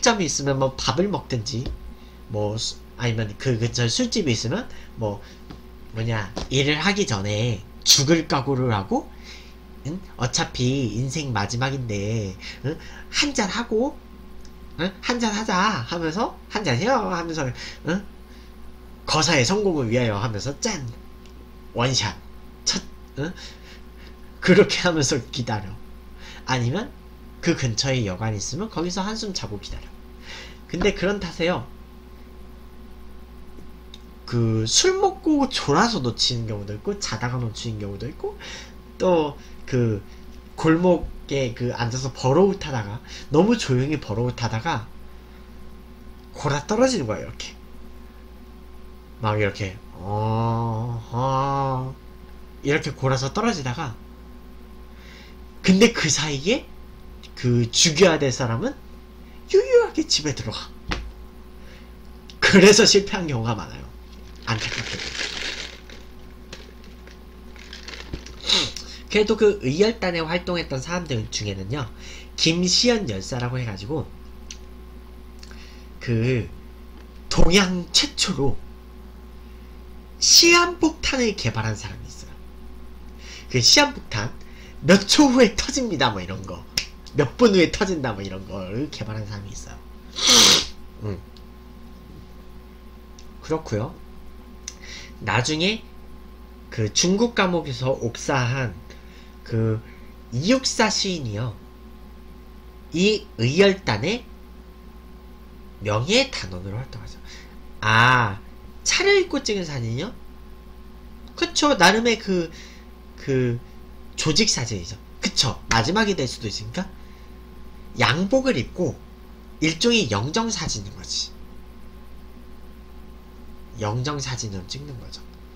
음식점이 있으면 뭐 밥을 먹든지 뭐 아니면 그 근처에 술집이 있으면 뭐 뭐냐 일을 하기 전에 죽을 각오를 하고 응? 어차피 인생 마지막인데 응? 한잔 하고 응? 한잔 하자 하면서 한잔 해요 하면서 응? 거사의 성공을 위하여 하면서 짠 원샷 첫 응? 그렇게 하면서 기다려. 아니면 그 근처에 여관 있으면 거기서 한숨 자고 기다려. 근데 그런 탓에요 그 술 먹고 졸아서 놓치는 경우도 있고 자다가 놓치는 경우도 있고 또 그 골목에 그 앉아서 버러웃하다가 너무 조용히 버러웃하다가 골아 떨어지는 거야 이렇게 막 이렇게 이렇게 골아서 떨어지다가 근데 그 사이에 그 죽여야 될 사람은 유유하게 집에 들어가. 그래서 실패한 경우가 많아요. 안타깝게도. 그래도 그 의열단에 활동했던 사람들 중에는요 김시연 열사라고 해가지고 그 동양 최초로 시한폭탄을 개발한 사람이 있어요. 그 시한폭탄 몇 초 후에 터집니다 뭐 이런거 몇 분 후에 터진다 뭐 이런걸 개발한 사람이 있어요. 그렇구요. 나중에 그 중국 감옥에서 옥사한 그 이육사 시인이요 이 의열단의 명예의 단원으로 활동하죠. 아 차를 입고 찍은 사진이요? 그쵸 나름의 그 조직 사진이죠. 그쵸 마지막이 될 수도 있으니까 양복을 입고 일종의 영정사진인 거지. 영정사진을 찍는 거죠.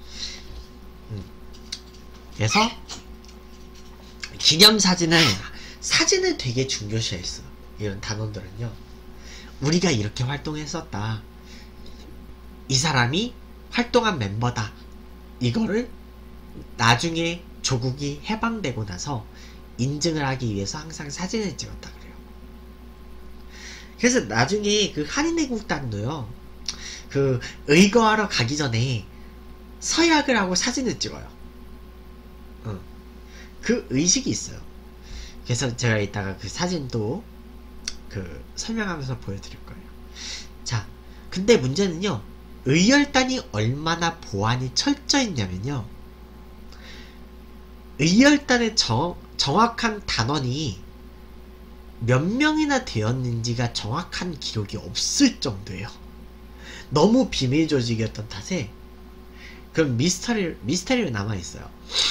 그래서 사진을 되게 중요시했어. 이런 단원들은요 우리가 이렇게 활동했었다 이 사람이 활동한 멤버다 이거를 나중에 조국이 해방되고 나서 인증을 하기 위해서 항상 사진을 찍었다 그래요. 그래서 나중에 그 한인애국단도요 그 의거하러 가기 전에 서약을 하고 사진을 찍어요. 그 의식이 있어요. 그래서 제가 이따가 그 사진도 그 설명하면서 보여드릴 거예요. 자, 근데 문제는요 의열단이 얼마나 보안이 철저했냐면요 의열단의 정확한 단원이 몇 명이나 되었는지가 정확한 기록이 없을 정도예요. 너무 비밀 조직이었던 탓에 그런 미스터리로 남아있어요.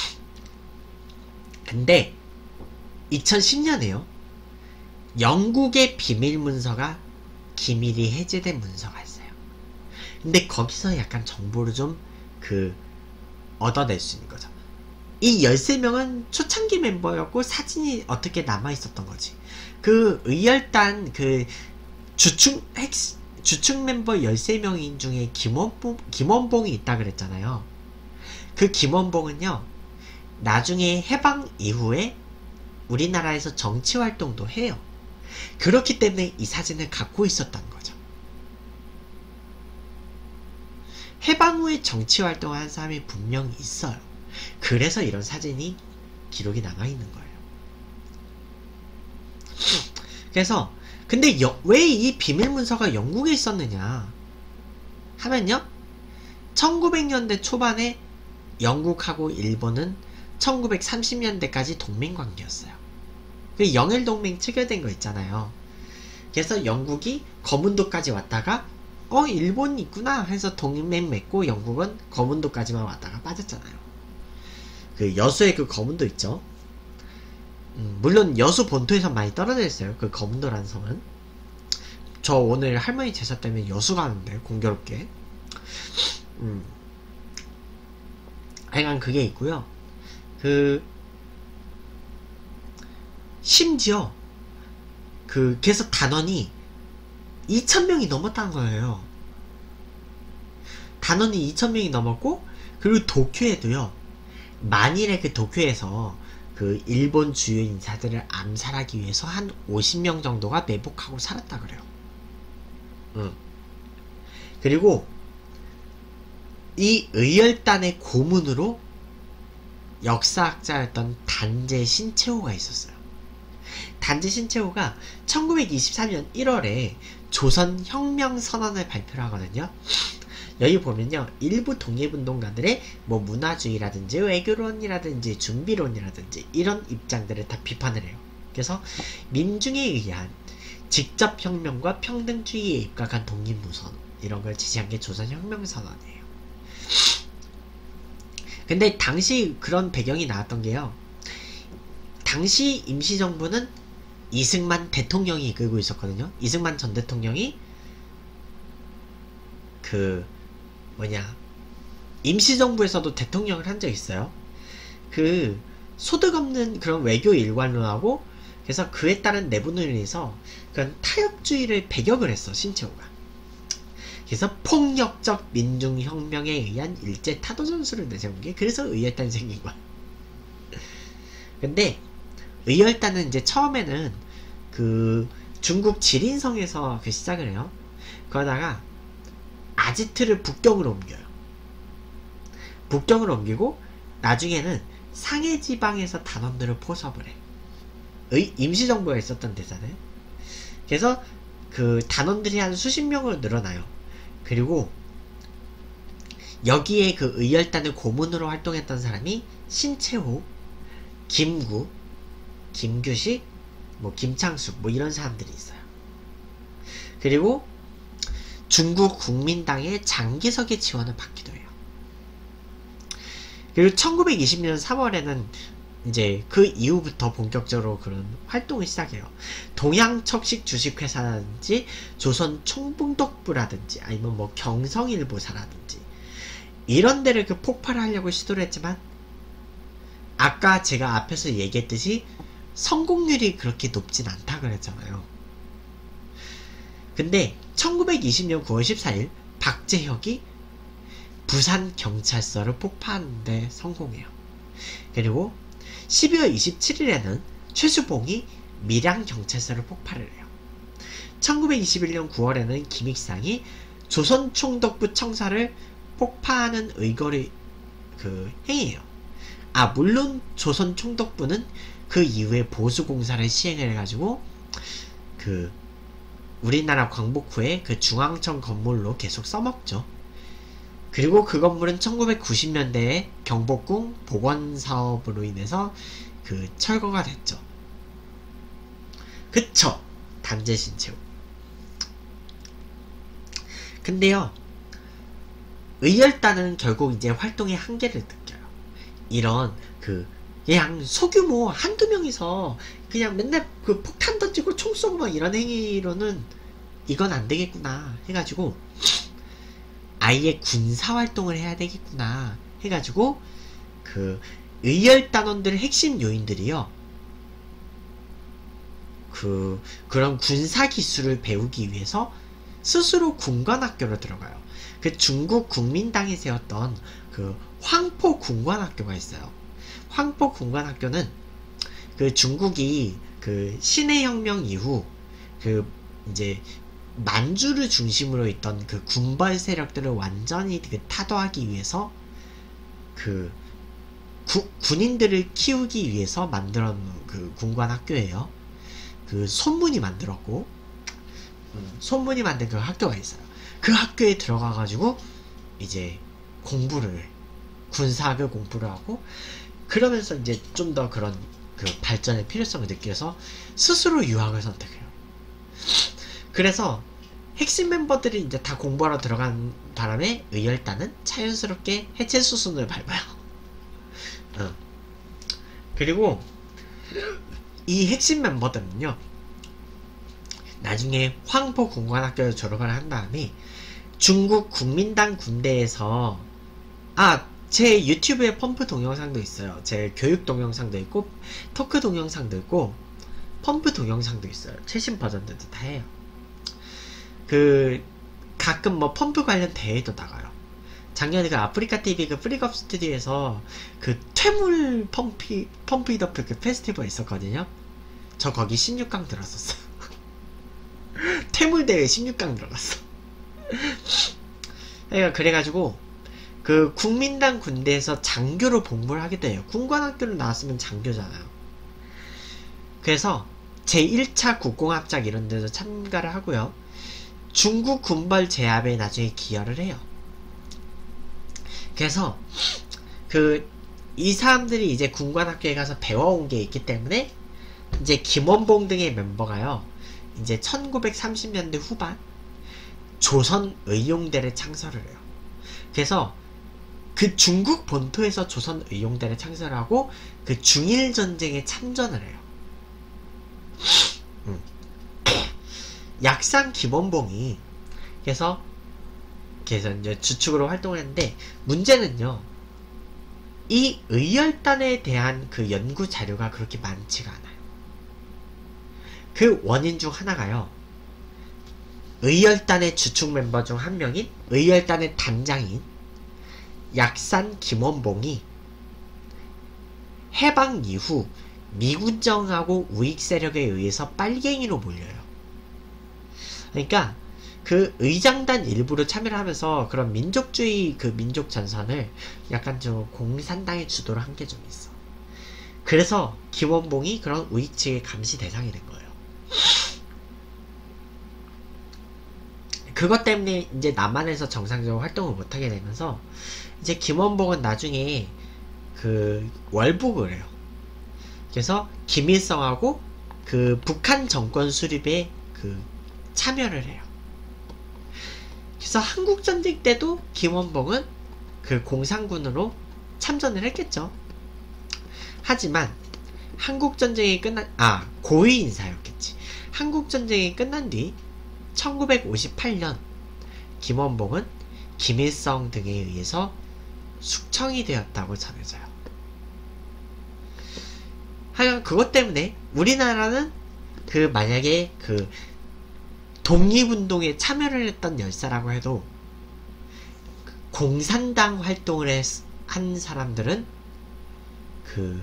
근데 2010년에요 영국의 비밀 문서가 기밀이 해제된 문서가 있어요. 근데 거기서 약간 정보를 좀 얻어낼 수 있는 거죠. 이 13명은 초창기 멤버였고 사진이 어떻게 남아있었던 거지. 그 의열단 그 주축 멤버 13명인 중에 김원봉이 있다 그랬잖아요. 그 김원봉은요 나중에 해방 이후에 우리나라에서 정치활동도 해요. 그렇기 때문에 이 사진을 갖고 있었다는 거죠. 해방 후에 정치활동을 한 사람이 분명히 있어요. 그래서 이런 사진이 기록이 남아있는 거예요. 그래서 근데 왜 이 비밀문서가 영국에 있었느냐 하면요 1900년대 초반에 영국하고 일본은 1930년대까지 동맹관계였어요. 그 영일동맹 체결된 거 있잖아요. 그래서 영국이 거문도까지 왔다가 일본이 있구나 해서 동맹 맺고 영국은 거문도까지만 왔다가 빠졌잖아요. 그 여수의 그 거문도 있죠. 물론 여수 본토에서 많이 떨어져 있어요. 그 거문도라는 성은. 저 오늘 할머니 제사 때문에 여수 가는데 공교롭게. 하여간 그게 있고요. 심지어 그래서 단원이 2000명이 넘었다는 거예요. 단원이 2000명이 넘었고 그리고 도쿄에도요 만일에 그 도쿄에서 그 일본 주요 인사들을 암살하기 위해서 한 50명 정도가 매복하고 살았다 그래요. 응. 그리고 이 의열단의 고문으로 역사학자였던 단재 신채호가 있었어요. 단재 신채호가 1923년 1월에 조선혁명선언을 발표를 하거든요. 여기 보면요, 일부 독립운동가들의 뭐 문화주의라든지 외교론이라든지 준비론이라든지 이런 입장들을 다 비판을 해요. 그래서 민중에 의한 직접혁명과 평등주의에 입각한 독립무선 이런 걸 지지한 게 조선혁명선언이에요. 근데 당시 그런 배경이 나왔던 게요, 당시 임시정부는 이승만 대통령이 이끌고 있었거든요. 이승만 전 대통령이 임시정부에서도 대통령을 한 적 있어요. 소득 없는 그런 외교 일관론하고, 그래서 그에 따른 내분을 인해서 그런 타협주의를 배격을 했어, 신채호가. 그래서 폭력적 민중혁명에 의한 일제 타도 전술을 내세운 게, 그래서 의열단이 생긴 거야. 근데 의열단은 이제 처음에는 중국 지린성에서 시작을 해요. 그러다가 아지트를 북경으로 옮겨요. 북경으로 옮기고 나중에는 상해 지방에서 단원들을 포섭을 해. 임시정부가 있었던 데잖아요. 그래서 그 단원들이 한 수십 명으로 늘어나요. 그리고 여기에 그 의열단의 고문으로 활동했던 사람이 신채호, 김구, 김규식, 뭐 김창숙, 뭐 이런 사람들이 있어요. 그리고 중국 국민당의 장기석의 지원을 받기도 해요. 그리고 1920년 3월에는 이제 그 이후부터 본격적으로 그런 활동을 시작해요. 동양척식 주식회사라든지 조선총북독부라든지 아니면 뭐 경성일보사라든지 이런 데를 폭발하려고 시도를 했지만, 아까 제가 앞에서 얘기했듯이 성공률이 그렇게 높진 않다 그랬잖아요. 근데 1920년 9월 14일 박재혁이 부산경찰서를 폭파하는데 성공해요. 그리고 12월 27일에는 최수봉이 밀양경찰서를 폭발을 해요. 1921년 9월에는 김익상이 조선총독부 청사를 폭파하는 의거를 행해요. 물론 조선총독부는 그 이후에 보수공사를 시행을 해가지고 우리나라 광복 후에 그 중앙청 건물로 계속 써먹죠. 그리고 그 건물은 1990년대에 경복궁 복원사업으로 인해서 철거가 됐죠. 그쵸? 단재 신채호. 근데요, 의열단은 결국 이제 활동의 한계를 느껴요. 이런 그냥 소규모 한두 명이서 그냥 맨날 폭탄 던지고 총 쏘고 막 이런 행위로는 이건 안 되겠구나 해가지고 아예 군사활동을 해야 되겠구나 해가지고 의열단원들의 핵심 요인들이요, 그런 군사기술을 배우기 위해서 스스로 군관학교로 들어가요. 중국 국민당이 세웠던 황포 군관학교가 있어요. 황포 군관학교는 중국이 신해혁명 이후 이제 만주를 중심으로 있던 군벌 세력들을 완전히 타도하기 위해서 군인들을 키우기 위해서 만들어 놓은 군관학교예요. 손문이 만들었고, 손문이 만든 그 학교가 있어요. 그 학교에 들어가가지고 이제 군사학을 공부를 하고, 그러면서 이제 좀 더 그런 발전의 필요성을 느껴서 스스로 유학을 선택해요. 그래서 핵심 멤버들이 이제 다 공부하러 들어간 바람에 의열단은 자연스럽게 해체 수순을 밟아요. 그리고 이 핵심 멤버들은요, 나중에 황포 군관학교를 졸업을 한 다음에 중국 국민당 군대에서 제 유튜브에 펌프 동영상도 있어요. 제 교육 동영상도 있고 토크 동영상도 있고 펌프 동영상도 있어요. 최신 버전들도 다 해요. 가끔 뭐 펌프 관련 대회도 나가요. 작년에 아프리카TV 프리컵 스튜디오에서 퇴물 펌프잇업 페스티벌 있었거든요. 저 거기 16강 들었었어요. 퇴물 대회 16강 들어갔어. 그러니까 그래가지고 그 국민당 군대에서 장교로 복무를 하게 돼요. 군관학교를 나왔으면 장교잖아요. 그래서 제1차 국공합작 이런 데도 참가를 하고요. 중국 군벌 제압에 나중에 기여를 해요. 그래서 이 사람들이 이제 군관학교에 가서 배워온 게 있기 때문에 이제 김원봉 등의 멤버가요. 이제 1930년대 후반 조선의용대를 창설을 해요. 그래서 그 중국 본토에서 조선의용대를 창설하고 그 중일전쟁에 참전을 해요. 약산 김원봉이 그래서 이제 주축으로 활동을 했는데, 문제는요, 이 의열단에 대한 그 연구 자료가 그렇게 많지가 않아요. 그 원인 중 하나가요, 의열단의 주축 멤버 중 한 명인 의열단의 단장인 약산 김원봉이 해방 이후 미군정하고 우익 세력에 의해서 빨갱이로 몰려요. 그러니까 그 의장단 일부로 참여를 하면서 그런 민족주의 그 민족 전선을 약간 좀 공산당의 주도로 한 게 좀 있어. 그래서 김원봉이 그런 우익 측의 감시 대상이 된 거예요. 그것 때문에 이제 남한에서 정상적으로 활동을 못하게 되면서 이제 김원봉은 나중에 그 월북을 해요. 그래서 김일성하고 그 북한 정권 수립에 그 참여를 해요. 그래서 한국전쟁 때도 김원봉은 그 공산군으로 참전을 했겠죠. 하지만 한국전쟁이 고위 인사였겠지. 한국전쟁이 끝난 뒤 1958년 김원봉은 김일성 등에 의해서 숙청이 되었다고 전해져요. 하여간 그것 때문에 우리나라는 그 만약에 그 독립운동에 참여를 했던 열사라고 해도 공산당 활동을 한 사람들은 그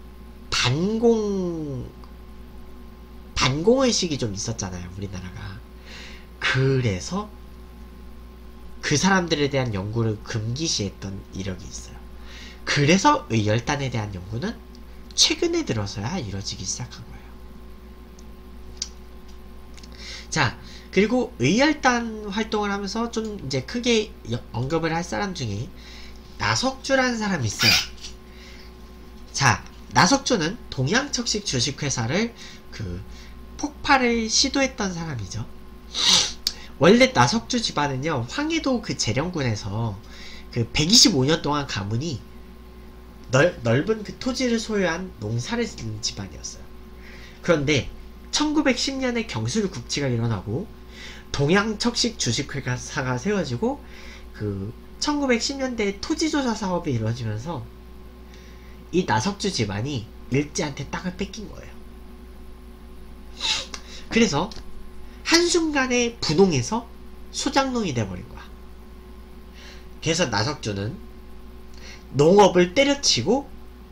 반공의식이 좀 있었잖아요, 우리나라가. 그래서 그 사람들에 대한 연구를 금기시했던 이력이 있어요. 그래서 의열단에 대한 연구는 최근에 들어서야 이루어지기 시작한 거예요. 자, 그리고 의열단 활동을 하면서 좀 이제 크게 언급을 할 사람 중에 나석주라는 사람이 있어요. 자, 나석주는 동양척식 주식회사를 그 폭발을 시도했던 사람이죠. 원래 나석주 집안은요, 황해도 그 재령군에서 그 125년 동안 가문이 넓은 그 토지를 소유한 농사를 짓는 집안이었어요. 그런데 1910년에 경술 국치가 일어나고 동양척식 주식회사가 세워지고 그 1910년대 토지조사 사업이 이루어지면서 이 나석주 집안이 일제한테 땅을 뺏긴 거예요. 그래서 한순간에 분홍해서 소장농이 돼버린 거야. 그래서 나석주는 농업을 때려치고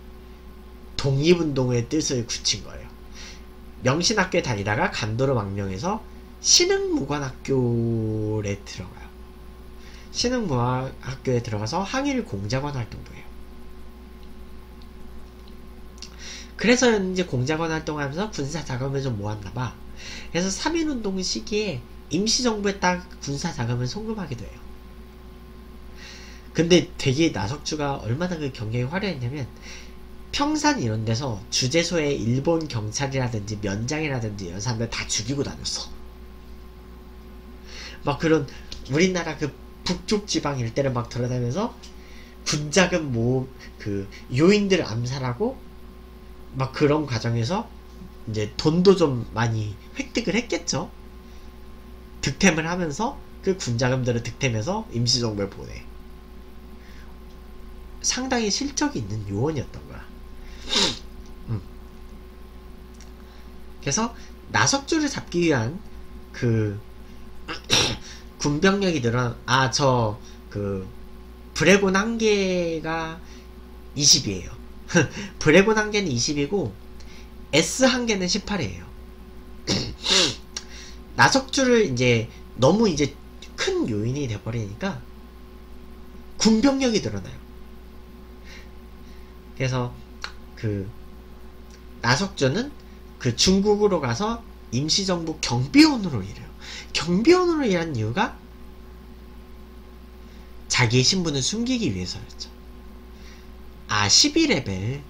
독립운동의 뜻을 굳힌 거예요. 명신학교에 다니다가 간도로 망명해서 신흥무관학교에 들어가요. 신흥무관학교에 들어가서 항일 공작원 활동도 해요. 그래서 이제 공작원 활동하면서 군사 자금을 좀 모았나봐. 그래서 3.1운동 시기에 임시정부에 딱 군사 자금을 송금하기도 해요. 근데 되게 나석주가 얼마나 그 경력이 화려했냐면, 평산 이런 데서 주재소에 일본 경찰이라든지 면장이라든지 이런 사람들 다 죽이고 다녔어. 막 그런 우리나라 그 북쪽 지방 일대를 막 돌아다니면서 군자금 모음 그 요인들 암살하고 막 그런 과정에서 이제 돈도 좀 많이 획득을 했겠죠. 득템을 하면서 그 군자금들을 득템해서 임시정부에 보내. 상당히 실적이 있는 요원이었던 거야. 그래서 나석주를 잡기 위한 그 군병력이 브레곤 한 개가 20이에요. 브레곤 한 개는 20이고 S 한 개는 18이에요. 나석주를 이제 너무 이제 큰 요인이 돼버리니까 군병력이 늘어나요. 그래서 그 나석준은 그 중국으로 가서 임시정부 경비원으로 일해요. 경비원으로 일한 이유가 자기의 신분을 숨기기 위해서였죠. 12레벨.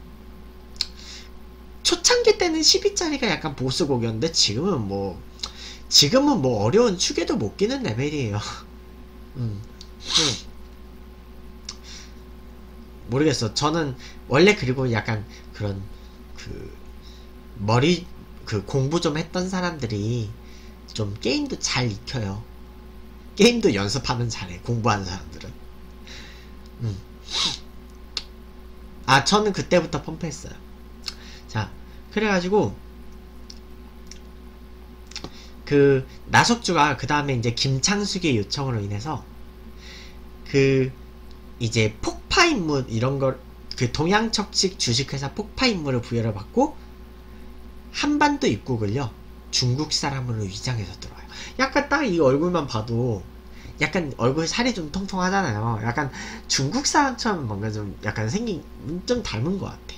초창기 때는 12짜리가 약간 보스곡이었는데 지금은 뭐 어려운 축에도 못 끼는 레벨이에요. 모르겠어. 저는 원래 그리고 약간 그런 공부 좀 했던 사람들이 좀 게임도 잘 익혀요. 게임도 연습하면 잘해. 공부하는 사람들은. 저는 그때부터 펌프했어요. 자, 그래가지고 그 나석주가 그 다음에 이제 김창숙의 요청으로 인해서 이제 폭파 임무 이런 걸 동양척식 주식회사 폭파 임무를 부여를 받고 한반도 입국을요 중국 사람으로 위장해서 들어와요. 약간 딱 이 얼굴만 봐도 약간 얼굴 살이 좀 통통하잖아요. 약간 중국 사람처럼 뭔가 좀 약간 생긴 좀 닮은 것 같아.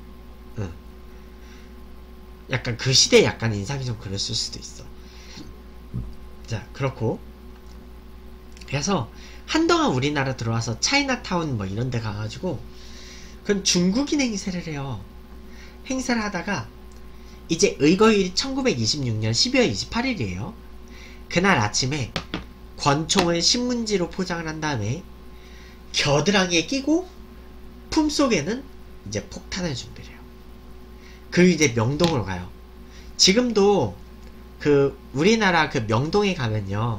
약간 그 시대 약간 인상이 좀 그랬을 수도 있어. 자, 그렇고 그래서 한동안 우리나라 들어와서 차이나타운 뭐 이런 데 가가지고 그런 중국인 행세를 해요. 행세를 하다가 이제 의거일이 1926년 12월 28일이에요. 그날 아침에 권총을 신문지로 포장을 한 다음에 겨드랑이에 끼고 품속에는 이제 폭탄을 준비를 해요. 그리고 이제 명동으로 가요. 지금도 우리나라 명동에 가면요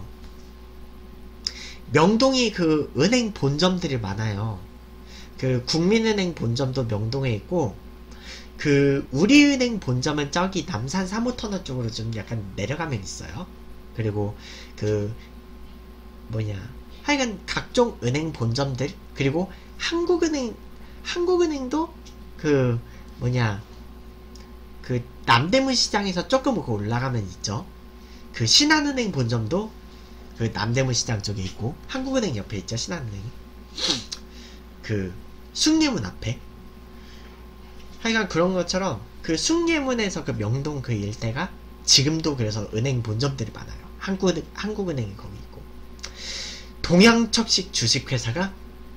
명동이 은행 본점들이 많아요. 국민은행 본점도 명동에 있고 우리은행 본점은 저기 남산 3호터널 쪽으로 좀 약간 내려가면 있어요. 그리고 하여간 각종 은행 본점들, 그리고 한국은행도 남대문 시장에서 조금 올라가면 있죠. 신한은행 본점도 남대문 시장 쪽에 있고, 한국은행 옆에 있죠, 신한은행이. 숭례문 앞에. 하여간 그런 것처럼 숭례문에서 명동 일대가 지금도 그래서 은행 본점들이 많아요. 한국은행이 거기 있고, 동양척식 주식회사가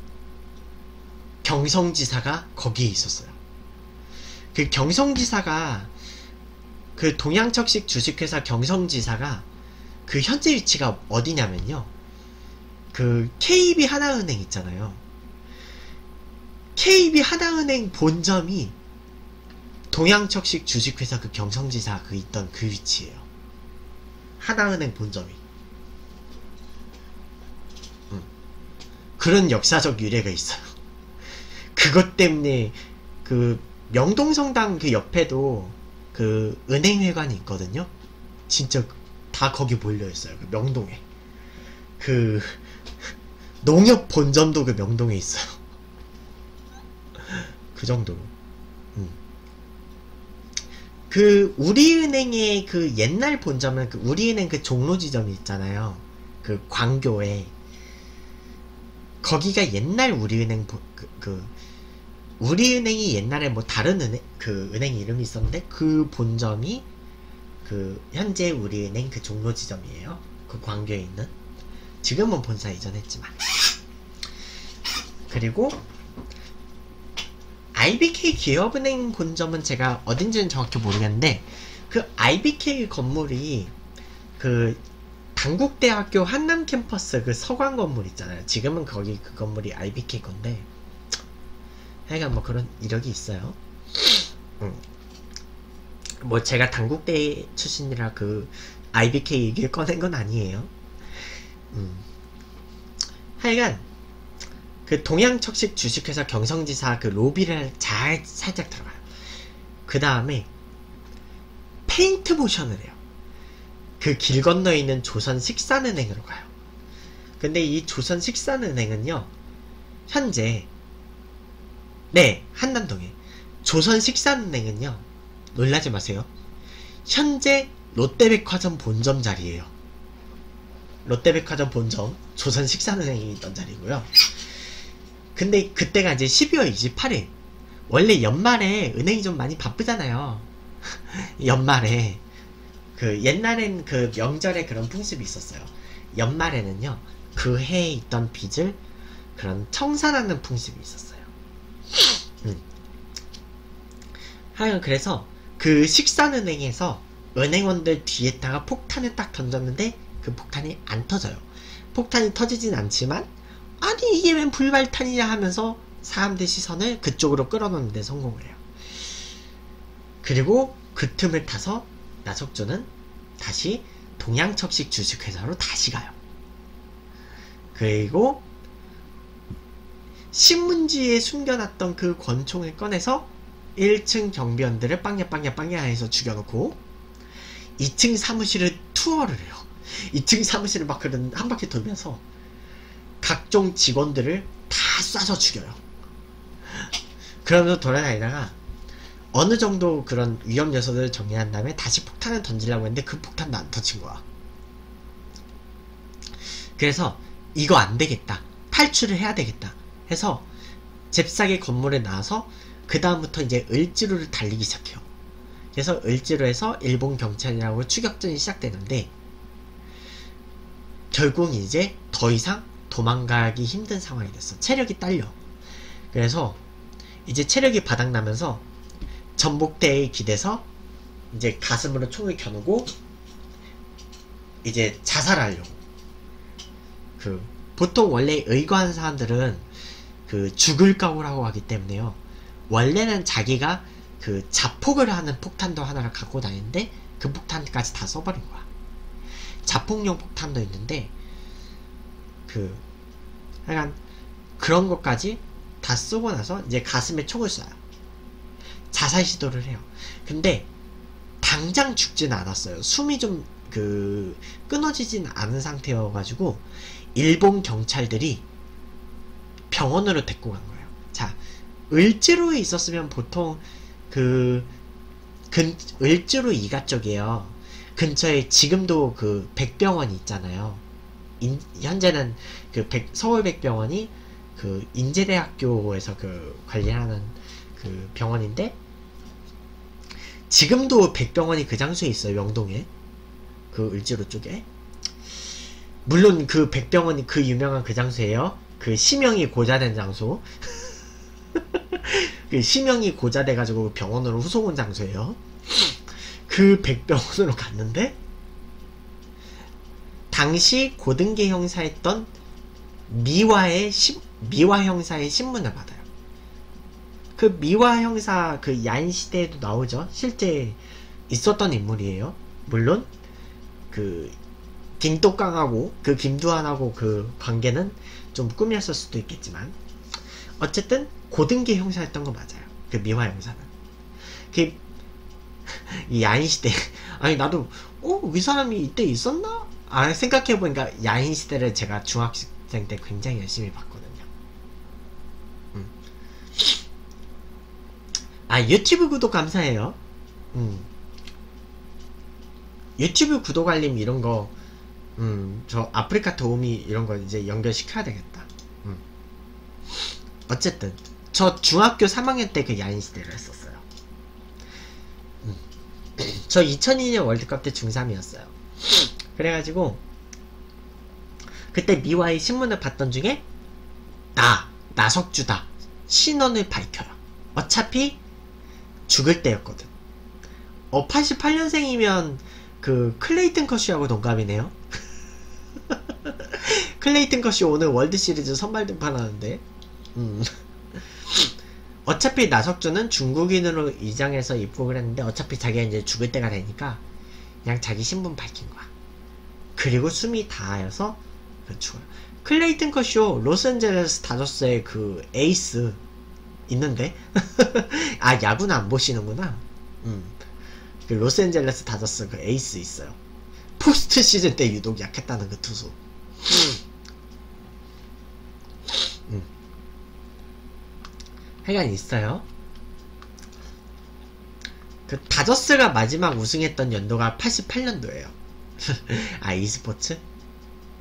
경성지사가 거기에 있었어요. 경성지사가 동양척식 주식회사 경성지사가 현재 위치가 어디냐면요, KB 하나은행 있잖아요. KB 하나은행 본점이 동양척식 주식회사 경성지사 있던 그 위치예요. 하나은행 본점이. 그런 역사적 유래가 있어요. 그것 때문에 명동성당 옆에도 은행회관이 있거든요. 진짜 다 거기 몰려있어요. 명동에. 농협 본점도 명동에 있어요. 그 정도로. 우리은행의 옛날 본점은 우리은행 종로지점이 있잖아요. 광교에. 거기가 옛날 우리은행 우리은행이 옛날에 다른 은행 이름이 있었는데 본점이 현재 우리은행 종로지점이에요. 광교에 있는. 지금은 본사 이전했지만. 그리고 IBK 기업은행 본점은 제가 어딘지는 정확히 모르겠는데 IBK 건물이 당국대학교 한남 캠퍼스 서관 건물 있잖아요. 지금은 거기 건물이 IBK 건데 하여간 그런 이력이 있어요. 제가 당국대 출신이라 IBK 얘기를 꺼낸 건 아니에요. 하여간 동양척식 주식회사 경성지사 로비를 살짝 들어가요. 그 다음에 페인트모션을 해요. 길 건너에 있는 조선식산은행으로 가요. 근데 이 조선식산은행은요 현재 한남동에 조선식산은행은요 놀라지 마세요. 현재 롯데백화점 본점 자리예요. 롯데백화점 본점 조선식산은행이 있던 자리고요. 근데 그때가 이제 12월 28일. 원래 연말에 은행이 좀 많이 바쁘잖아요. 연말에 그 옛날엔 그 명절에 그런 풍습이 있었어요. 연말에는요 그 해에 있던 빚을 그런 청산하는 풍습이 있었어요. 하여간 그래서 그 식산은행에서 은행원들 뒤에다가 폭탄을 딱 던졌는데 그 폭탄이 안 터져요. 폭탄이 터지진 않지만 아니 이게 웬 불발탄이냐 하면서 사람들 시선을 그쪽으로 끌어놓는 데 성공을 해요. 그리고 그 틈을 타서 나석조는 다시 동양척식 주식회사로 다시 가요. 그리고 신문지에 숨겨놨던 그 권총을 꺼내서 1층 경비원들을 빵야 해서 죽여놓고 2층 사무실을 투어를 해요. 2층 사무실을 막 그런 한 바퀴 돌면서 각종 직원들을 다 쏴서 죽여요. 그러면서 돌아다니다가 어느 정도 그런 위험 요소들을 정리한 다음에 다시 폭탄을 던지려고 했는데 그 폭탄도 안 터진 거야. 그래서 이거 안 되겠다. 탈출을 해야 되겠다. 해서 잽싸게 건물에 나와서 그 다음부터 이제 을지로를 달리기 시작해요. 그래서 을지로에서 일본 경찰이라고 추격전이 시작되는데 결국 이제 더 이상 도망가기 힘든 상황이 됐어. 체력이 딸려. 그래서 이제 체력이 바닥나면서 전복대에 기대서 이제 가슴으로 총을 겨누고 이제 자살하려고. 그 보통 원래 의거한 사람들은 그 죽을 각오라고 하기 때문에요. 원래는 자기가 그 자폭을 하는 폭탄도 하나를 갖고 다니는데 그 폭탄까지 다 써버린 거야. 자폭용 폭탄도 있는데 그 약간 그런 것까지 다 쓰고 나서 이제 가슴에 총을 쏴요. 자살 시도를 해요. 근데 당장 죽진 않았어요. 숨이 좀 그 끊어지진 않은 상태여가지고 일본 경찰들이 병원으로 데리고 간 거예요. 자, 을지로에 있었으면 보통 그 을지로 이가 쪽이에요. 근처에 지금도 그 백병원이 있잖아요. 현재는 그 서울백병원이 그 인제대학교에서 그 관리하는 그 병원인데 지금도 백병원이 그 장소에 있어요. 명동에. 그 을지로 쪽에. 물론 그 백병원이 그 유명한 그 장소예요. 그 심형이 고자된 장소. 그 심형이 고자돼가지고 병원으로 후송 온 장소예요. 그 백병원으로 갔는데 당시 고등계 형사였던 미화 형사의 신문을 받아요. 그 미화 형사 그 야인시대에도 나오죠. 실제 있었던 인물이에요. 물론 그 김똑강하고 그 김두한하고 그 관계는 좀 꿈이었을 수도 있겠지만 어쨌든 고등계 형사였던 거 맞아요. 그 미화 형사는. 그 이 야인시대 아니 나도 이 사람이 이때 있었나? 생각해보니까 야인시대를 제가 중학생 때 굉장히 열심히 봤거든요. 유튜브 구독 감사해요. 유튜브 구독 알림 이런거 저 아프리카 도우미 이런거 이제 연결시켜야 되겠다. 어쨌든 저 중학교 3학년 때 그 야인시대를 했었어요. 저 2002년 월드컵 때 중3이었어요. 그래가지고 그때 미화의 신문을 봤던 중에 나석주다 신원을 밝혀요. 어차피 죽을 때였거든. 88년생이면 그 클레이튼 커쇼하고 동갑이네요. 클레이튼 커쇼 오늘 월드시리즈 선발 등판하는데 어차피 나석주는 중국인으로 위장해서 입국을 했는데 어차피 자기가 이제 죽을 때가 되니까 그냥 자기 신분 밝힌 거야. 그리고 숨이 닿아서 죽어요. 클레이튼 커쇼 로스앤젤레스 다저스의 그 에이스 있는데 야구는 안 보시는구나. 그 로스앤젤레스 다저스 그 에이스 있어요. 포스트 시즌 때 유독 약했다는 그 투수. 하여간 있어요. 그 다저스가 마지막 우승했던 연도가 88년도예요. e스포츠?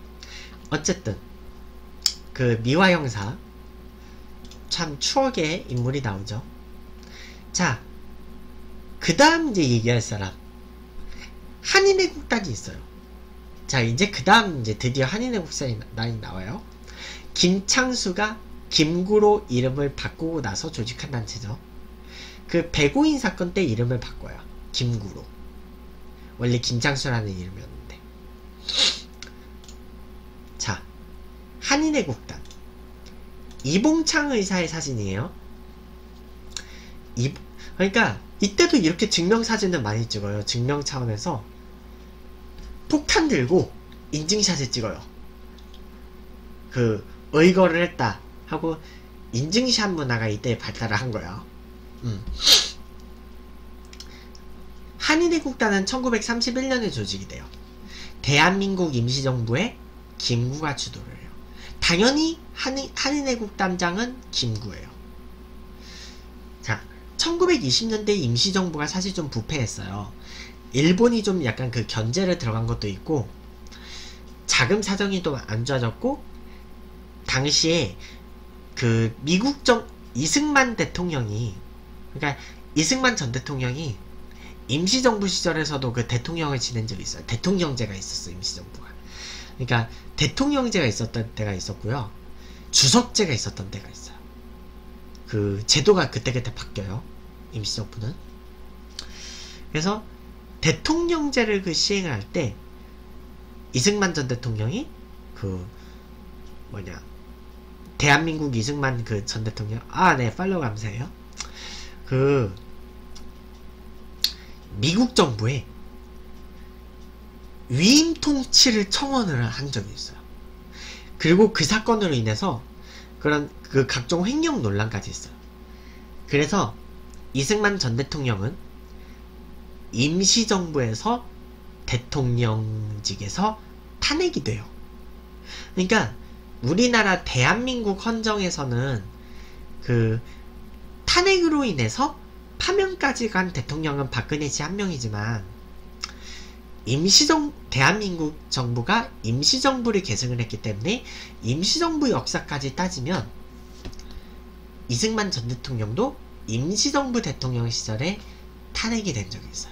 어쨌든 그 미화 형사 참 추억의 인물이 나오죠. 자, 그 다음 이제 얘기할 사람 한인애국단이 있어요. 자, 이제 그 다음 이제 드디어 한인애국단이 나와요. 김창수가 김구로 이름을 바꾸고 나서 조직한 단체죠. 그 배고인 사건 때 이름을 바꿔요. 김구로. 원래 김창수라는 이름이었는데. 자, 한인애국단 이봉창 의사의 사진이에요. 그러니까 이때도 이렇게 증명사진을 많이 찍어요. 증명 차원에서 폭탄 들고 인증샷을 찍어요. 그 의거를 했다 하고 인증샷 문화가 이때 발달을 한 거야. 한인애국단은 1931년에 조직이 돼요. 대한민국 임시정부의 김구가 주도를 해요. 당연히 한인애국단장은 김구예요. 자, 1920년대 임시정부가 사실 좀 부패했어요. 일본이 좀 약간 그 견제를 들어간 것도 있고 자금 사정이 좀 안 좋아졌고 당시에 그 미국 이승만 대통령이, 그러니까 이승만 전 대통령이 임시정부 시절에서도 그 대통령을 지낸 적이 있어요. 대통령제가 있었어요. 임시정부가. 그러니까 대통령제가 있었던 때가 있었고요. 주석제가 있었던 때가 있어요. 그 제도가 그때그때 바뀌어요. 임시정부는. 그래서 대통령제를 그 시행을 할 때 이승만 전 대통령이 그 대한민국 이승만 그 전 대통령, 네, 팔로우 감사해요. 그 미국 정부에 위임 통치를 청원을 한 적이 있어요. 그리고 그 사건으로 인해서 그런 그 각종 횡령 논란까지 있어요. 그래서 이승만 전 대통령은 임시정부에서 대통령직에서 탄핵이 돼요. 그러니까 우리나라 대한민국 헌정에서는 그 탄핵으로 인해서 파면까지 간 대통령은 박근혜 씨 한 명이지만 대한민국 정부가 임시정부를 계승을 했기 때문에 임시정부 역사까지 따지면 이승만 전 대통령도 임시정부 대통령 시절에 탄핵이 된 적이 있어요.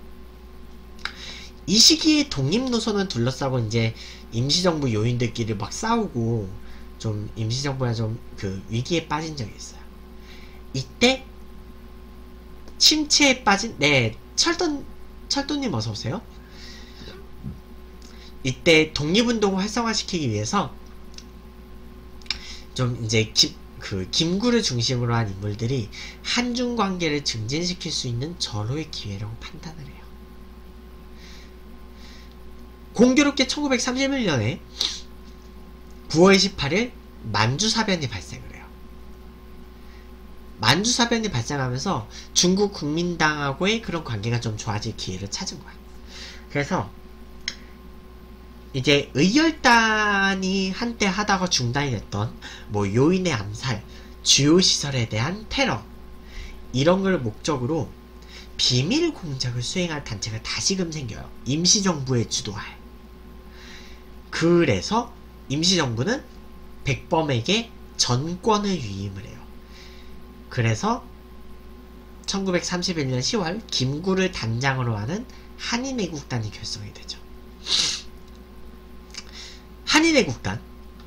이 시기에 독립노선을 둘러싸고 이제 임시정부 요인들끼리 막 싸우고 좀 임시정부가 좀 그 위기에 빠진 적이 있어요. 이때 침체에 빠진, 네, 철도님 어서오세요. 이때 독립운동을 활성화시키기 위해서 좀 이제 김구를 중심으로 한 인물들이 한중 관계를 증진시킬 수 있는 절호의 기회라고 판단을 해요. 공교롭게 1931년에 9월 18일 만주사변이 발생을 해요. 만주사변이 발생하면서 중국 국민당하고의 그런 관계가 좀 좋아질 기회를 찾은 거야. 그래서 이제 의열단이 한때 하다가 중단이 됐던 요인의 암살, 주요 시설에 대한 테러, 이런 걸 목적으로 비밀 공작을 수행할 단체가 다시금 생겨요. 임시정부의 주도하에. 그래서 임시정부는 백범에게 전권을 위임을 해요. 그래서 1931년 10월 김구를 단장으로 하는 한인애국단이 결성이 되죠. 한인애국단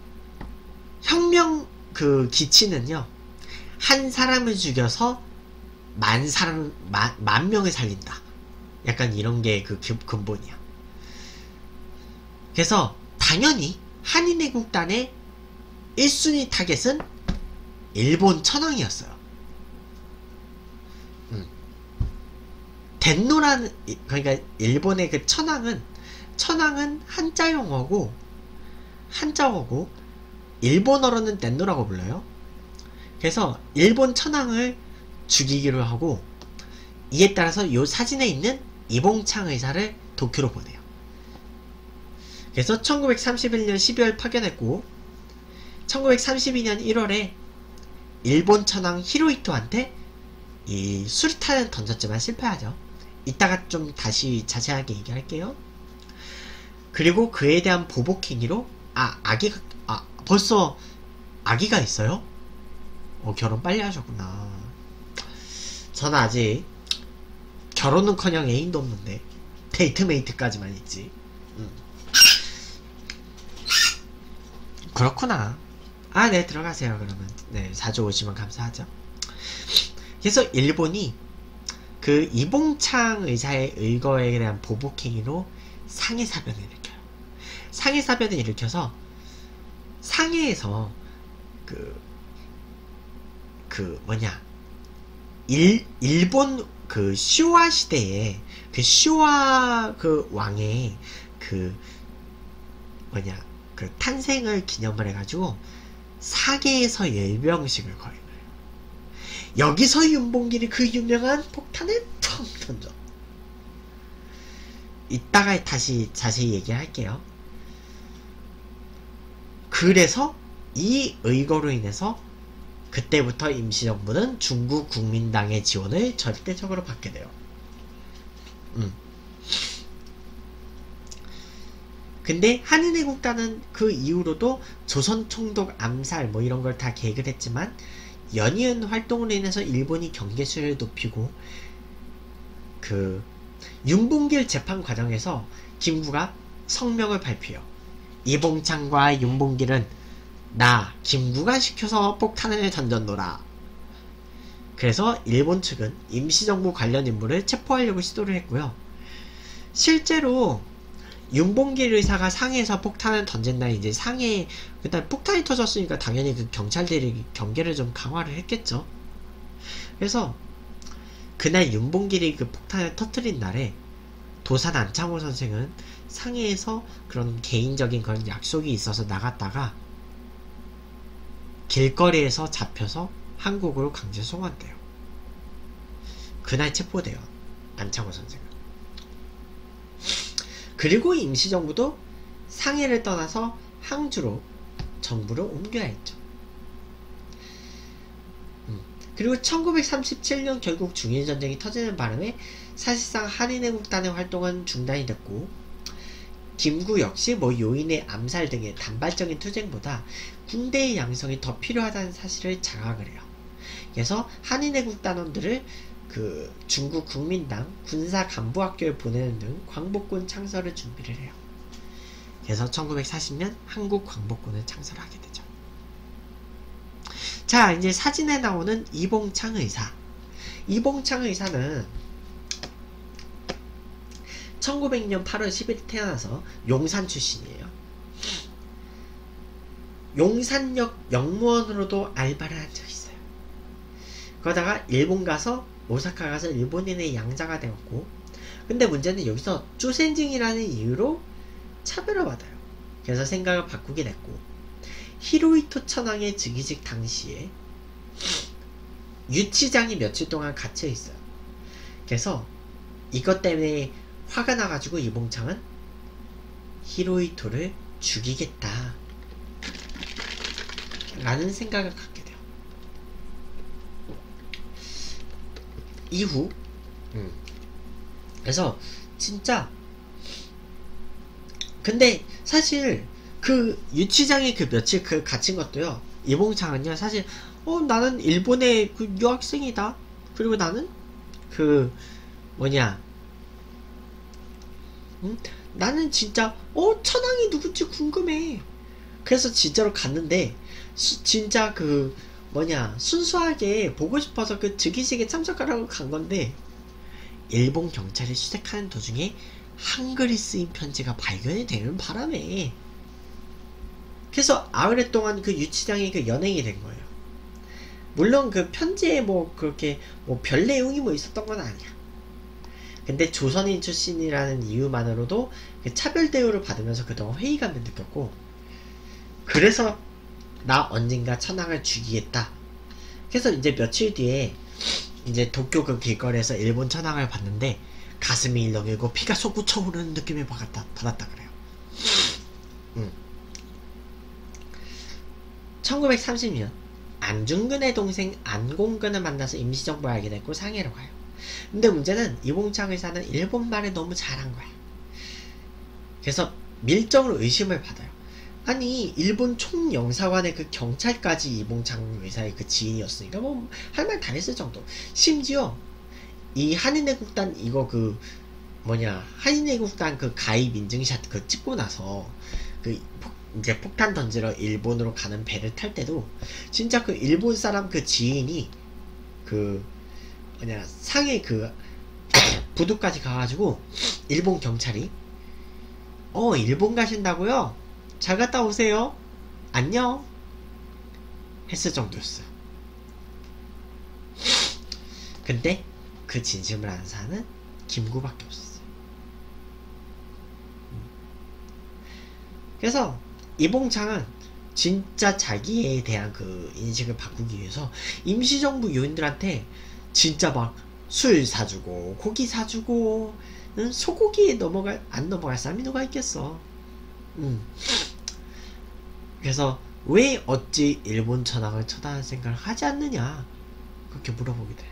혁명 그 기치는요, 한 사람을 죽여서 만 명을 살린다. 약간 이런 게 그 근본이야. 그래서 당연히 한인애국단의 1순위 타겟은 일본 천황이었어요. 덴노라는, 그러니까 일본의 그 천황은 한자어고 일본어로는 덴노라고 불러요. 그래서 일본 천황을 죽이기로 하고, 이에 따라서 요 사진에 있는 이봉창 의사를 도쿄로 보내요. 그래서 1931년 12월 파견했고 1932년 1월에 일본 천황 히로히토한테 이 수류탄을 던졌지만 실패하죠. 이따가 좀 다시 자세하게 얘기할게요. 그리고 그에 대한 보복행위로 아기가, 벌써 아기가 있어요? 결혼 빨리 하셨구나. 저는 아직 결혼은커녕 애인도 없는데 데이트메이트까지만 있지. 그렇구나. 네, 들어가세요. 그러면 네, 자주 오시면 감사하죠. 그래서 일본이 그 이봉창 의사의 의거에 대한 보복행위로 상해사변을 일으켜요. 상해사변을 일으켜서 상해에서 일본 그 슈와 시대에 그 슈와 그 왕의 그 탄생을 기념을 해가지고 사계에서 열병식을 거는 거예요. 여기서 윤봉길이 그 유명한 폭탄을 텅 던져. 이따가 다시 자세히 얘기할게요. 그래서 이 의거로 인해서 그때부터 임시정부는 중국 국민당의 지원을 절대적으로 받게 돼요. 근데 한인애국단은 그 이후로도 조선총독 암살 뭐 이런 걸 다 계획을 했지만 연이은 활동으로 인해서 일본이 경계수를 높이고 그 윤봉길 재판 과정에서 김구가 성명을 발표해요. 이봉창과 윤봉길은 나 김구가 시켜서 폭탄을 던졌노라. 그래서 일본 측은 임시정부 관련 인물을 체포하려고 시도를 했고요. 실제로 윤봉길 의사가 상해에서 폭탄을 던진 날 이제 상해 그다음 폭탄이 터졌으니까 당연히 그 경찰들이 경계를 좀 강화를 했겠죠. 그래서 그날 윤봉길이 그 폭탄을 터뜨린 날에 도산 안창호 선생은 상해에서 그런 개인적인 그런 약속이 있어서 나갔다가 길거리에서 잡혀서 한국으로 강제 송환돼요. 그날 체포돼요. 안창호 선생은. 그리고 임시정부도 상해를 떠나서 항주로 정부를 옮겨야 했죠. 그리고 1937년 결국 중일전쟁이 터지는 바람에 사실상 한인애국단의 활동은 중단이 됐고 김구 역시 요인의 암살 등의 단발적인 투쟁보다 군대의 양성이 더 필요하다는 사실을 자각을 해요. 그래서 한인애국단원들을 그 중국 국민당 군사간부학교에 보내는 등 광복군 창설을 준비를 해요. 그래서 1940년 한국 광복군을 창설하게 되죠. 자, 이제 사진에 나오는 이봉창 의사. 이봉창 의사는 1900년 8월 10일 태어나서 용산 출신이에요. 용산역 역무원으로도 알바를 한 적이 있어요. 그러다가 일본 가서 오사카 가서 일본인의 양자가 되었고, 근데 문제는 여기서 쪼센징이라는 이유로 차별을 받아요. 그래서 생각을 바꾸게 됐고, 히로히토 천황의 즉위식 당시에 유치장이 며칠 동안 갇혀 있어요. 그래서 이것 때문에 화가 나가지고 이봉창은 히로히토를 죽이겠다 라는 생각을 갖게 돼요. 이후 그래서 진짜 근데 사실 그 유치장에 그 며칠 그 갇힌 것도요, 이봉창은요 사실 나는 일본의 그 유학생이다, 그리고 나는 그 나는 진짜 천황이 누군지 궁금해. 그래서 진짜로 갔는데 진짜 그 순수하게 보고 싶어서 그 즉위식에 참석하라고 간 건데, 일본 경찰이 수색하는 도중에 한글이 쓰인 편지가 발견이 되는 바람에 그래서 아흘 동안 그 유치장이 그 연행이 된 거예요. 물론 그 편지에 그렇게 별 내용이 있었던 건 아니야. 근데 조선인 출신이라는 이유만으로도 그 차별 대우를 받으면서 그동안 회의감을 느꼈고, 그래서 나 언젠가 천황을 죽이겠다. 그래서 이제 며칠 뒤에 이제 도쿄 그 길거리에서 일본 천황을 봤는데 가슴이 일렁이고 피가 솟구쳐 오르는 느낌을 받았다 그래요. 1930년 안중근의 동생 안공근을 만나서 임시정부를 알게 됐고 상해로 가요. 근데 문제는 이봉창 의사는 일본말을 너무 잘한 거야. 그래서 밀정으로 의심을 받아요. 아니 일본 총영사관의 그 경찰까지 이봉창 의사의 그 지인이었으니까 뭐 할 말 다 했을 정도. 심지어 이 한인애국단 이거 그 뭐냐 한인애국단 그 가입 인증샷 그 찍고 나서 그 이제 폭탄 던지러 일본으로 가는 배를 탈 때도 진짜 그 일본 사람 그 지인이 그 뭐냐 상해 그 부두까지 가가지고 일본 경찰이 일본 가신다고요? 잘 갔다 오세요. 안녕 했을 정도였어요. 근데 그 진심을 아는 사람은 김구밖에 없었어요. 그래서 이봉창은 진짜 자기에 대한 그 인식을 바꾸기 위해서 임시정부 요인들한테 진짜 막 술 사주고 고기 사주고 소고기에 안 넘어갈 사람이 누가 있겠어. 그래서 왜 어찌 일본 천황을 처단할 생각을 하지 않느냐 그렇게 물어보게 돼.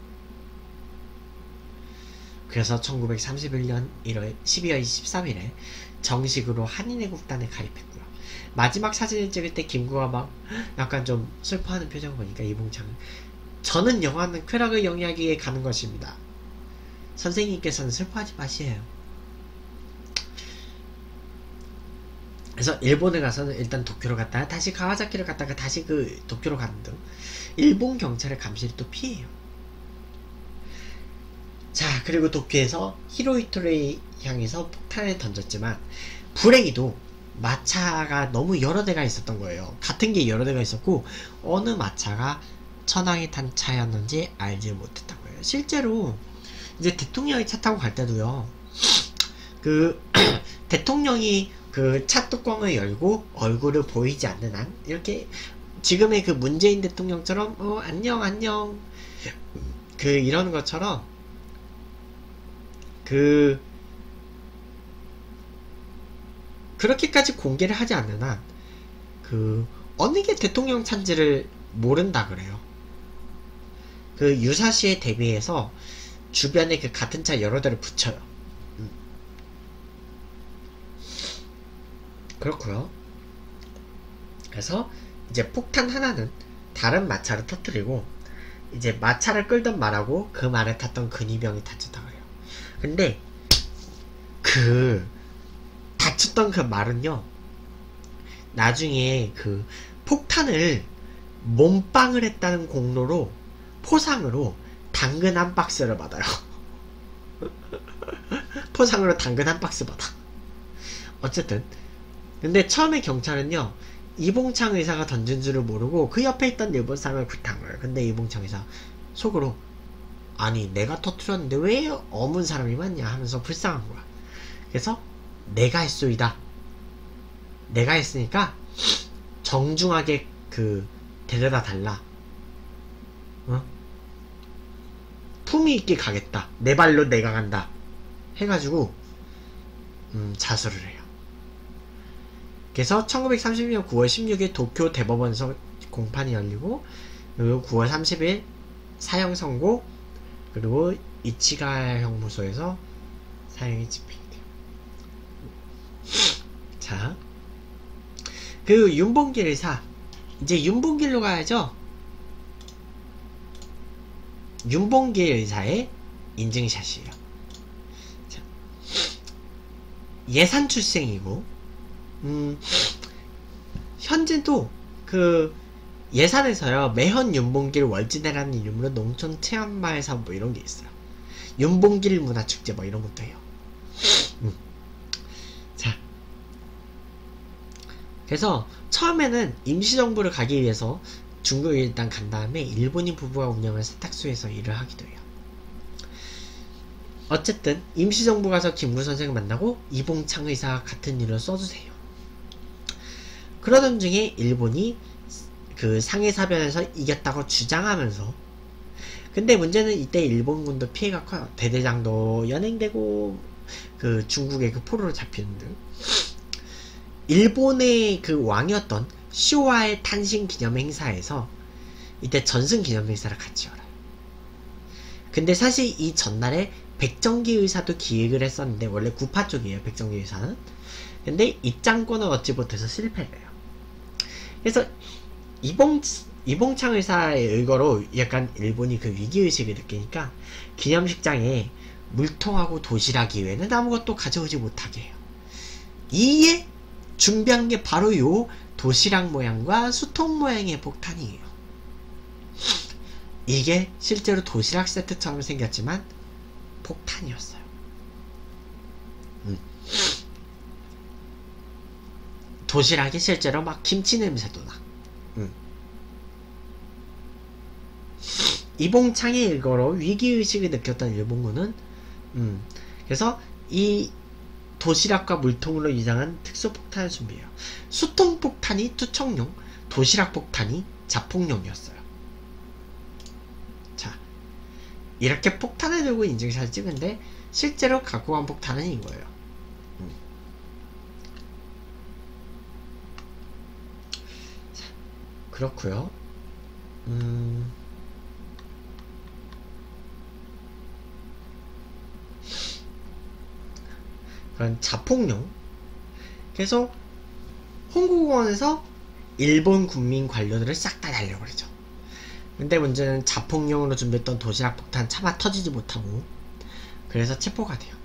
그래서 1931년 12월 23일에 정식으로 한인애국단에 가입했고요. 마지막 사진을 찍을 때 김구가 막 약간 좀 슬퍼하는 표정을 보니까 이봉창은 저는 영화는 쾌락을 영위하기 위해 가는 것입니다. 선생님께서는 슬퍼하지 마시에요. 그래서 일본에 가서는 일단 도쿄로 갔다가 다시 가와사키를 갔다가 다시 그 도쿄로 가는 등 일본 경찰의 감시를 또 피해요. 자, 그리고 도쿄에서 히로히토를 향해서 폭탄을 던졌지만 불행히도 마차가 너무 여러 대가 있었던 거예요. 같은 게 여러 대가 있었고 어느 마차가 천황이 탄 차였는지 알지 못했던 거예요. 실제로 이제 대통령이 차 타고 갈 때도요. 그 대통령이 그 차 뚜껑을 열고 얼굴을 보이지 않는 한 이렇게 지금의 그 문재인 대통령처럼 안녕 안녕 그 이러는 것처럼 그렇게까지 공개를 하지 않는 한 어느 게 대통령 차인지를 모른다 그래요. 그 유사시에 대비해서 주변에 그 같은 차 여러 대를 붙여요. 그렇고요. 그래서 이제 폭탄 하나는 다른 마차를 터뜨리고 이제 마차를 끌던 말하고 그 말에 탔던 근위병이 다쳤다고 해요. 근데 그 다쳤던 그 말은요 나중에 그 폭탄을 몸빵을 했다는 공로로 포상으로 당근 한 박스를 받아요. 포상으로 당근 한 박스 받아. 어쨌든 근데 처음에 경찰은요 이봉창 의사가 던진 줄을 모르고 그 옆에 있던 일본 사람을 굿한 거예요. 근데 이봉창 의사 속으로 아니 내가 터뜨렸는데 왜 어문 사람이 많냐 하면서 불쌍한 거야. 그래서 내가 했소이다. 내가 했으니까 정중하게 데려다 달라. 품위 있게 가겠다. 내 발로 내가 간다. 해가지고 자수를 해요. 그래서 1930년 9월 16일 도쿄 대법원에서 공판이 열리고 그리고 9월 30일 사형 선고 그리고 이치가 형무소에서 사형이 집행돼요. 자, 그 윤봉길 의사 이제 윤봉길로 가야죠. 윤봉길 의사의 인증샷이에요. 자, 예산 출생이고 현재도 예산에서요 매현 윤봉길 월지대라는 이름으로 농촌 체험마을 사업 뭐 이런게 있어요. 윤봉길 문화축제 뭐 이런 것도 해요. 자, 그래서 처음에는 임시정부를 가기 위해서 중국에 일단 간 다음에 일본인 부부가 운영한 세탁소에서 일을 하기도 해요. 어쨌든 임시정부 가서 김구 선생을 만나고 이봉창 의사와 같은 일을 써주세요. 그러던 중에 일본이 그 상해사변에서 이겼다고 주장하면서 근데 문제는 이때 일본군도 피해가 커요. 대대장도 연행되고 그 중국의 그 포로로 잡히는 등 일본의 그 왕이었던 쇼와의 탄신 기념 행사에서 이때 전승 기념 행사를 같이 열어요. 근데 사실 이 전날에 백정기 의사도 기획을 했었는데 원래 구파 쪽이에요. 백정기 의사는. 근데 입장권을 얻지 못해서 실패를 해요. 그래서 이봉창 의사의 의거로 약간 일본이 그 위기의식을 느끼니까 기념식장에 물통하고 도시락 이외에는 아무것도 가져오지 못하게 해요. 이에 준비한 게 바로 요 도시락 모양과 수통 모양의 폭탄이에요. 이게 실제로 도시락 세트처럼 생겼지만 폭탄이었어요. 도시락이 실제로 막 김치 냄새도 나. 이봉창의 일거로 위기의식을 느꼈던 일본군은 그래서 이 도시락과 물통으로 이상한 특수폭탄을 준비해요. 수통폭탄이 투척용, 도시락폭탄이 자폭용이었어요. 자, 이렇게 폭탄을 들고 인증샷을 찍은데 실제로 갖고 간 폭탄은 이거예요. 자, 그렇고요. 그런 자폭용. 그래서 홍구공원에서 일본 군민 관료들을 싹 다 날려버리죠. 근데 문제는 자폭용으로 준비했던 도시락 폭탄 차마 터지지 못하고 그래서 체포가 돼요.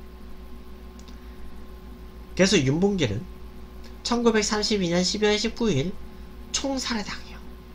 그래서 윤봉길은 1932년 12월 19일 총살해당해요.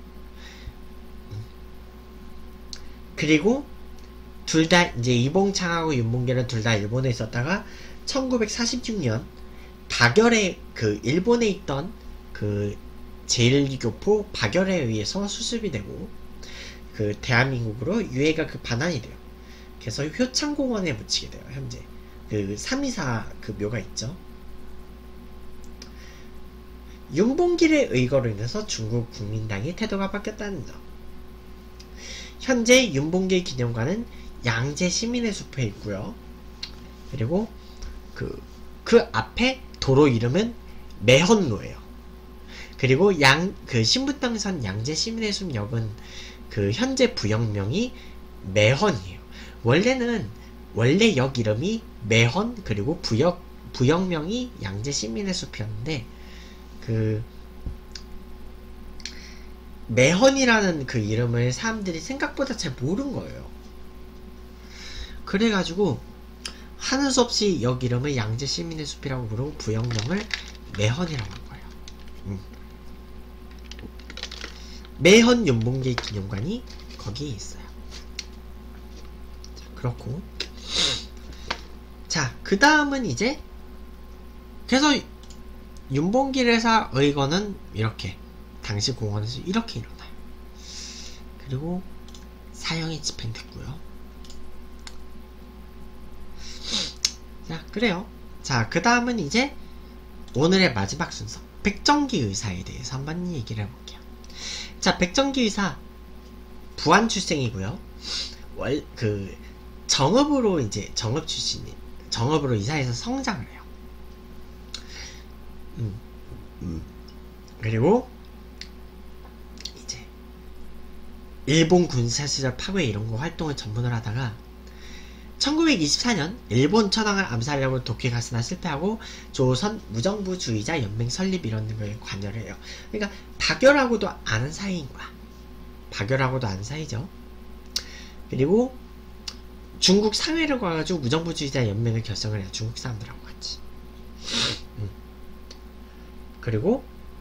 그리고 둘 다 이제 이봉창하고 윤봉길은 둘 다 일본에 있었다가 1946년 박열에 그 일본에 있던 그 제1교포 박열에 의해서 수습이 되고 그 대한민국으로 유해가 그 반환이 돼요. 그래서 효창공원에 묻히게 돼요. 현재 그 324 그 묘가 있죠. 윤봉길의 의거로 인해서 중국 국민당의 태도가 바뀌었다는 점. 현재 윤봉길 기념관은 양재 시민의 숲에 있고요. 그리고 그 앞에 도로 이름은 매헌로예요. 그리고 그 신분당선 양재 시민의 숲 역은 그 현재 부역명이 매헌이에요. 원래 역 이름이 매헌 그리고 부역명이 양재 시민의 숲이었는데 그 매헌이라는 그 이름을 사람들이 생각보다 잘 모른 거예요. 그래가지고 하는 수 없이 역 이름을 양재 시민의 숲이라고 부르고 부역명을 매헌이라고 한 거예요. 매헌 윤봉길 기념관이 거기에 있어요. 자, 그렇고 자, 그 다음은 이제 그래서 윤봉길 회사 의거는 이렇게 당시 공원에서 이렇게 일어나요. 그리고 사형이 집행됐고요. 자, 그래요. 자, 그 다음은 이제 오늘의 마지막 순서 백정기 의사에 대해서 한번 얘기를 해볼게요. 자, 백정기 의사 부안 출생이고요. 정읍으로 이제 정읍 출신이 정읍으로 이사해서 성장을 해요. 그리고 이제 일본 군사 시절 파괴 이런 거 활동을 전문을 하다가 1924년 일본 천황을 암살하려고 도쿄에 갔으나 실패하고 조선 무정부주의자 연맹 설립 이런 걸 관여를 해요. 그러니까 박열하고도 아는 사이인 거야. 박열하고도 아는 사이죠. 그리고 중국 상해를 가가지고 무정부주의자 연맹을 결성을 해요. 중국 사람들하고 같이. 그리고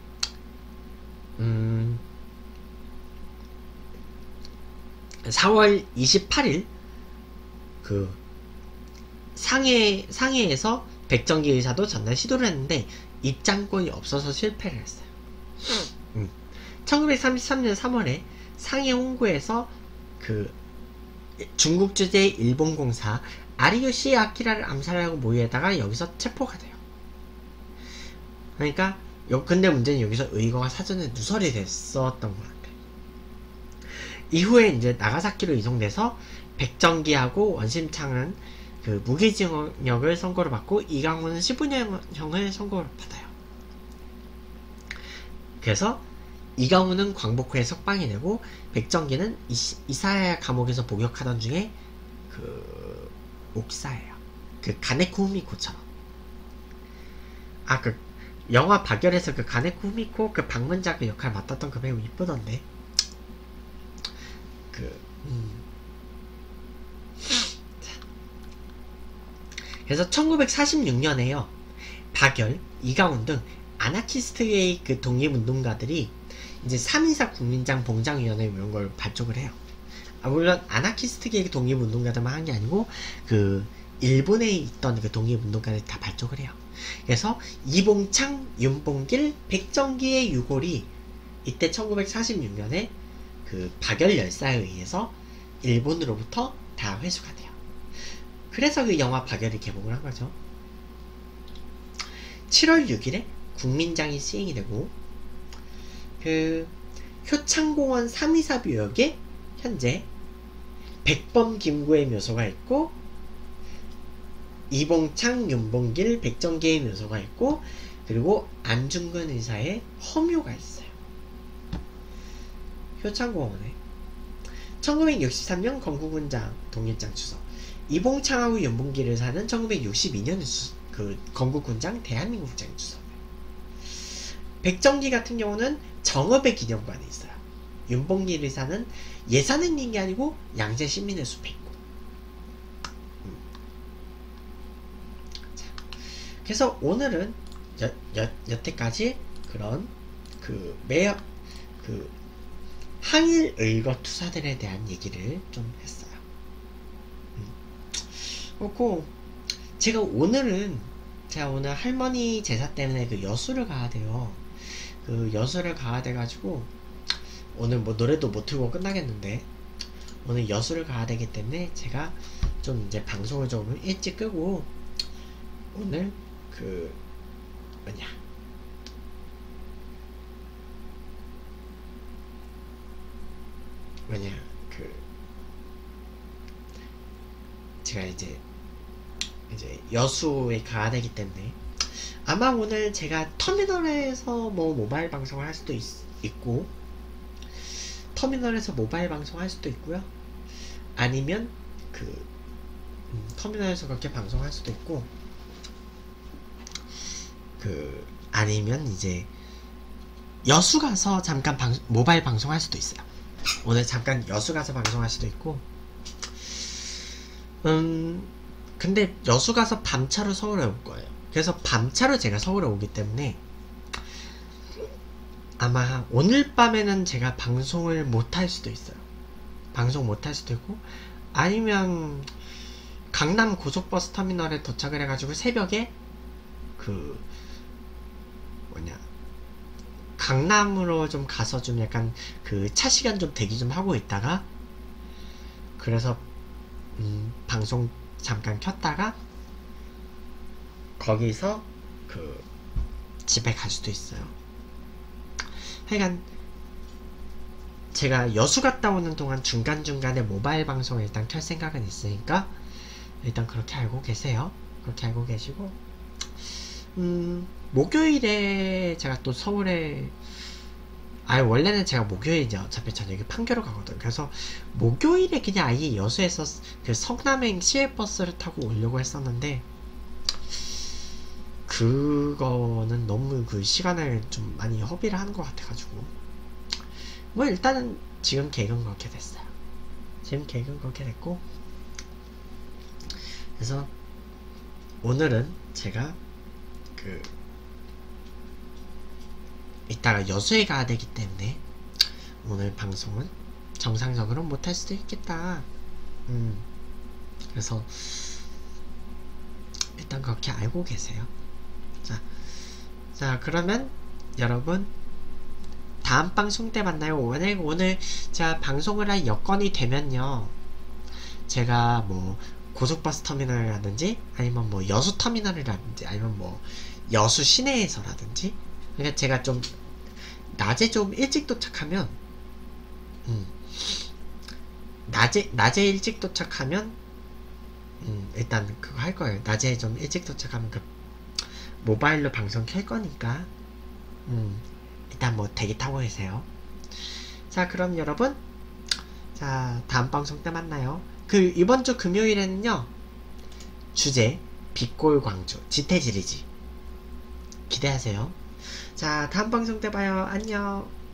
4월 28일 그 상해에서 백정기 의사도 전날 시도를 했는데 입장권이 없어서 실패를 했어요. 1933년 3월에 상해 홍구에서 그 중국 주재 일본 공사 아리요시 아키라를 암살하려고 모의하다가 여기서 체포가 돼요. 그러니까 근데 문제는 여기서 의거가 사전에 누설이 됐었던 것 같아. 이후에 이제 나가사키로 이송돼서 백정기하고 원심창은 그 무기징역을 선고를 받고 이강훈은 15년형을 선고를 받아요. 그래서 이강훈은 광복 후에 석방이 되고 백정기는 이사야 감옥에서 복역하던 중에 옥사예요. 그 가네코 후미코처럼. 영화 박열에서 그 가네코 후미코 그 방문자 그 역할 맡았던 그 배우 이쁘던데. 그 그래서 1946년에요. 박열, 이강훈 등 아나키스트의 그 독립운동가들이 이제 3.24 국민장 봉장위원회 이런 걸 발족을 해요. 물론 아나키스트계의 독립운동가들만 한 게 아니고 그 일본에 있던 그 독립운동가들이 다 발족을 해요. 그래서 이봉창, 윤봉길, 백정기의 유골이 이때 1946년에 그 박열 열사에 의해서 일본으로부터 다 회수가 돼요. 그래서 그 영화 박열이 개봉을 한 거죠. 7월 6일에 국민장이 시행이 되고 그 효창공원 3.24 묘역에 현재 백범 김구의 묘소가 있고 이봉창, 윤봉길, 백정기의 묘소가 있고 그리고 안중근 의사의 허묘가 있어요. 효창공원에 1963년 건국훈장 독립장 주소. 이봉창하고 윤봉길 의사는 1962년 그 건국훈장 대한민국장 주소. 백정기 같은 경우는 정읍의 기념관에 있어요. 윤봉길 의사는 예산에 있는 게 아니고 양재 시민의 숲에 있고. 자, 그래서 오늘은 여태까지 그런 그 항일 의거 투사들에 대한 얘기를 좀 했어요. 그렇고 제가 오늘 할머니 제사 때문에 그 여수를 가야 돼요. 그 여수를 가야 돼가지고 오늘 뭐 노래도 못 틀고 끝나겠는데 오늘 여수를 가야 되기 때문에 제가 좀 이제 방송을 좀 일찍 끄고 오늘 그 제가 이제 여수에 가야 되기 때문에 아마 오늘 제가 터미널에서 뭐 모바일 방송을 할 수도 있고 터미널에서 모바일 방송 할 수도 있고요. 아니면 그 터미널에서 그렇게 방송할 수도 있고 그 아니면 이제 여수 가서 잠깐 모바일 방송할 수도 있어요. 오늘 잠깐 여수 가서 방송할 수도 있고 근데 여수 가서 밤차로 서울에 올 거예요. 그래서 밤차로 제가 서울에 오기 때문에 아마 오늘 밤에는 제가 방송을 못 할 수도 있어요. 방송 못 할 수도 있고 아니면 강남 고속버스 터미널에 도착을 해가지고 새벽에 강남으로 좀 가서 좀 약간 그 차 시간 좀 대기 좀 하고 있다가 그래서 방송 잠깐 켰다가 거기서 그 집에 갈 수도 있어요. 하여간 제가 여수 갔다 오는 동안 중간중간에 모바일 방송을 일단 켤 생각은 있으니까 일단 그렇게 알고 계세요. 그렇게 알고 계시고 목요일에 제가 또 서울에 원래는 제가 목요일에 이제 어차피 저녁에 판교로 가거든. 그래서 목요일에 그냥 아예 여수에서 그 성남행 시외버스를 타고 오려고 했었는데 그거는 너무 그 시간을 좀 많이 허비를 하는 것 같아가지고 뭐 일단은 지금 계획은 그렇게 됐어요. 지금 계획은 그렇게 됐고 그래서 오늘은 제가 이따가 여수에 가야 되기 때문에 오늘 방송은 정상적으로 못할 수도 있겠다. 그래서 일단 그렇게 알고 계세요. 자 그러면 여러분 다음 방송 때 만나요. 오늘 제가 방송을 할 여건이 되면요 제가 뭐 고속버스 터미널이라든지 아니면 뭐 여수 터미널이라든지 아니면 뭐 여수 시내에서라든지 그러니까 제가 좀 낮에 좀 일찍 도착하면 낮에 일찍 도착하면 일단 그거 할 거예요. 낮에 좀 일찍 도착하면 그 모바일로 방송 켤 거니까 일단 뭐 대기 타고 계세요. 자 그럼 여러분 자 다음 방송 때 만나요. 그 이번주 금요일에는요 주제 빛골 광주 지태지리지 기대하세요. 자, 다음 방송 때 봐요. 안녕.